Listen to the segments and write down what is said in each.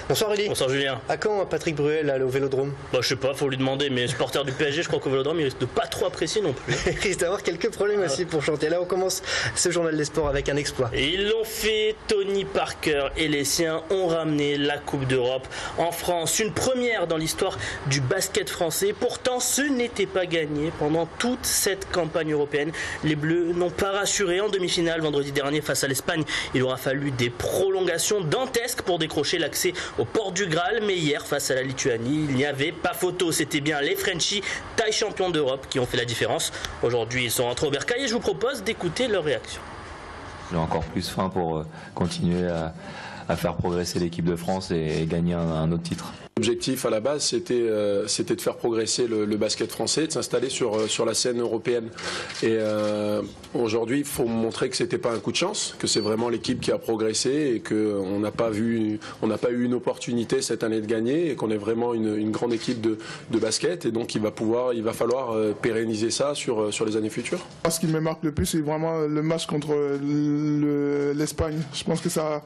Bonsoir Rudy. Bonsoir Julien. À quand Patrick Bruel au Vélodrome? Je sais pas, faut lui demander, mais supporter du PSG, je crois qu'au Vélodrome, il risque de pas trop apprécier non plus. Il risque d'avoir quelques problèmes aussi pour chanter. Là, on commence ce journal des sports avec un exploit. Ils l'ont fait, Tony Parker et les siens ont ramené la Coupe d'Europe en France. Une première dans l'histoire du basket français. Pourtant, ce n'était pas gagné pendant toute cette campagne européenne. Les Bleus n'ont pas rassuré en demi-finale vendredi dernier face à l'Espagne. Il aura fallu des prolongations dantesques pour décrocher l'accès au port du Graal. Mais hier, face à la Lituanie, il n'y avait pas photo. C'était bien les Frenchies, taille champions d'Europe, qui ont fait la différence. Aujourd'hui, ils sont rentrés au bercail et je vous propose d'écouter leur réaction. J'ai encore plus faim pour continuer à faire progresser l'équipe de France et gagner un autre titre. L'objectif à la base, c'était de faire progresser le basket français, de s'installer sur la scène européenne. Et aujourd'hui, il faut montrer que c'était pas un coup de chance, que c'est vraiment l'équipe qui a progressé et qu'on n'a pas eu une opportunité cette année de gagner et qu'on est vraiment une grande équipe de basket. Et donc, il va falloir pérenniser ça sur les années futures. Ce qui me marque le plus, c'est vraiment le match contre l'Espagne. Je pense que ça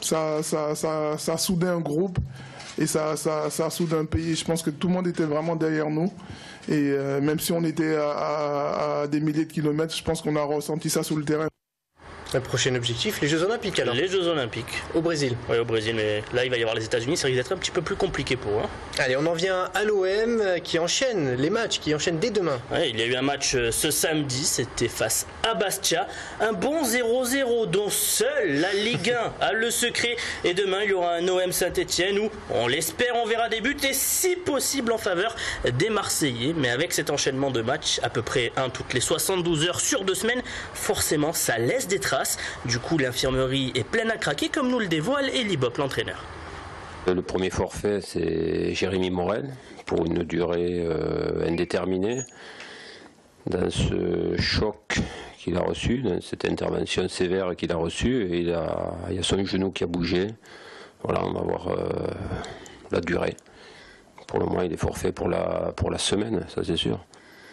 a soudé un groupe. Et ça a soudé un pays. Je pense que tout le monde était vraiment derrière nous. Et même si on était à des milliers de kilomètres, je pense qu'on a ressenti ça sur le terrain. Le prochain objectif, les Jeux Olympiques alors. Les Jeux Olympiques. Au Brésil. Oui, au Brésil, mais là, il va y avoir les États-Unis. Ça risque d'être un petit peu plus compliqué pour eux. Allez, on en vient à l'OM qui enchaîne les matchs, qui enchaîne dès demain. Ouais, il y a eu un match ce samedi, c'était face à Bastia. Un bon 0-0 dont seule la Ligue 1 a le secret. Et demain, il y aura un OM Saint-Etienne où, on l'espère, on verra des buts et si possible en faveur des Marseillais. Mais avec cet enchaînement de matchs, à peu près un toutes les 72 heures sur 2 semaines, forcément, ça laisse des traces. Du coup, l'infirmerie est pleine à craquer, comme nous le dévoile Eli Bopp, l'entraîneur. Le premier forfait, c'est Jérémy Morel, pour une durée indéterminée. Dans ce choc qu'il a reçu, dans cette intervention sévère qu'il a reçue, et il y a son genou qui a bougé. Voilà, on va voir la durée. Pour le moment, il est forfait pour la semaine, ça c'est sûr.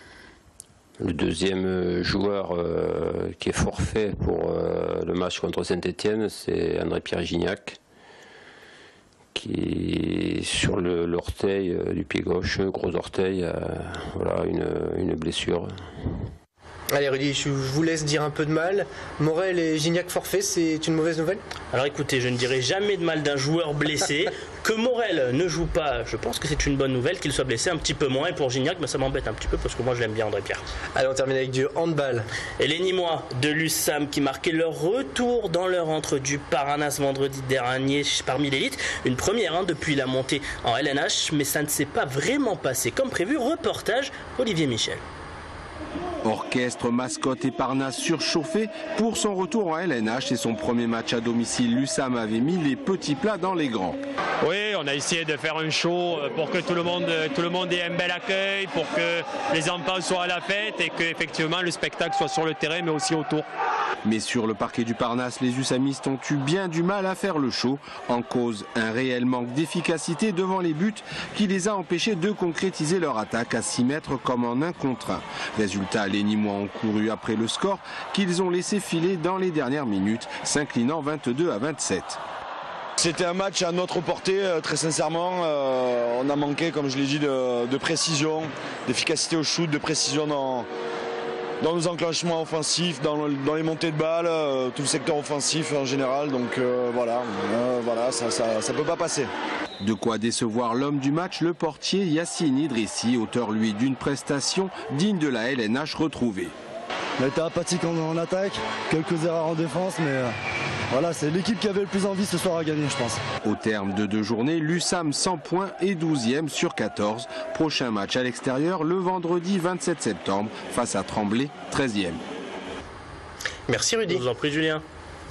Le deuxième joueur qui est forfait pour le match contre Saint-Etienne, c'est André-Pierre Gignac, qui sur l'orteil du pied gauche, gros orteil, voilà, une blessure. Allez Rudy, je vous laisse dire un peu de mal. Morel et Gignac forfait, c'est une mauvaise nouvelle? Alors écoutez, je ne dirai jamais de mal d'un joueur blessé. Que Morel ne joue pas, je pense que c'est une bonne nouvelle. Qu'il soit blessé un petit peu moins. Et pour Gignac, ça m'embête un petit peu parce que moi je l'aime bien, André-Pierre. Allez, on termine avec du handball. Et les Nîmois de l'USAM qui marquaient leur retour dans leur entre du Paranas vendredi dernier parmi l'élite. Une première depuis la montée en LNH, mais ça ne s'est pas vraiment passé comme prévu. Reportage Olivier Michel. Orchestre, mascotte et Parnasse surchauffé pour son retour en LNH et son premier match à domicile. L'USAM avait mis les petits plats dans les grands. Oui, on a essayé de faire un show pour que tout le monde ait un bel accueil, pour que les enfants soient à la fête et que effectivement le spectacle soit sur le terrain mais aussi autour. Mais sur le parquet du Parnasse, les USAMistes ont eu bien du mal à faire le show. En cause, un réel manque d'efficacité devant les buts qui les a empêchés de concrétiser leur attaque à 6 mètres comme en 1 contre 1. Résultat, les Nîmois ont couru après le score qu'ils ont laissé filer dans les dernières minutes, s'inclinant 22-27. C'était un match à notre portée, très sincèrement. On a manqué, comme je l'ai dit, de précision, d'efficacité au shoot, de précision dans nos enclenchements offensifs, dans les montées de balles, tout le secteur offensif en général. Donc voilà, ça ne peut pas passer. De quoi décevoir l'homme du match, le portier Yassine Idrissi, auteur lui d'une prestation digne de la LNH retrouvée. On a été apathique en attaque, quelques erreurs en défense, mais voilà, c'est l'équipe qui avait le plus envie ce soir à gagner, je pense. Au terme de 2 journées, l'USAM 100 points et 12e sur 14. Prochain match à l'extérieur le vendredi 27 septembre face à Tremblay, 13e. Merci Rudy. Je vous en prie Julien.